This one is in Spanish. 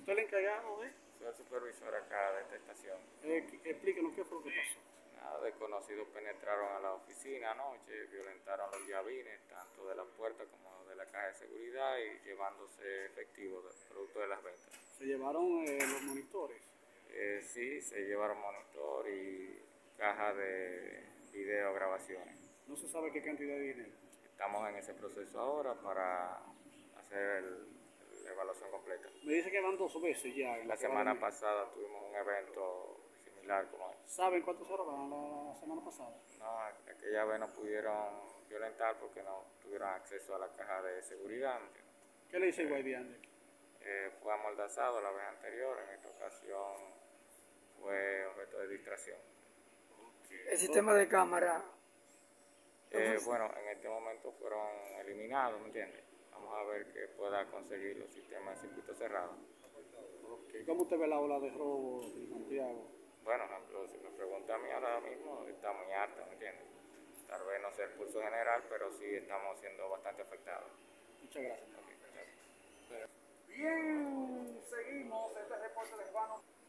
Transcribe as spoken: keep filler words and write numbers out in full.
¿Usted es el encargado de? Soy el supervisor acá de esta estación. Eh, explíquenos qué fue lo que pasó. Nada, desconocidos penetraron a la oficina anoche, violentaron los llavines, tanto de la puerta como de la caja de seguridad, y llevándose efectivo del producto de las ventas. ¿Se llevaron eh, los monitores? Eh, sí, se llevaron monitor y caja de video grabaciones. No se sabe qué cantidad de dinero. Estamos en ese proceso ahora para hacer el, la evaluación completa. Me dice que van dos veces ya. En La la que va a semana venir. pasada tuvimos un evento similar como este. ¿Saben cuántos horas van la, la semana pasada? No, aquella vez no pudieron violentar porque no tuvieron acceso a la caja de seguridad. ¿Entiendes? ¿Qué le dice el guardián? Eh, fue amordazado la vez anterior, en esta ocasión fue objeto de distracción. El sistema de cámara. Eh, bueno, en este momento fueron eliminados, ¿me entiendes? Vamos a ver que pueda conseguir los sistemas de circuito cerrado. Okay. ¿Cómo usted ve la ola de robo en Santiago? Bueno, ejemplo, si me pregunta a mí ahora mismo, está muy alta, ¿me entiendes? Tal vez no sea el pulso general, pero sí estamos siendo bastante afectados. Muchas gracias. Okay, gracias. Bien, seguimos. Este reporte les va a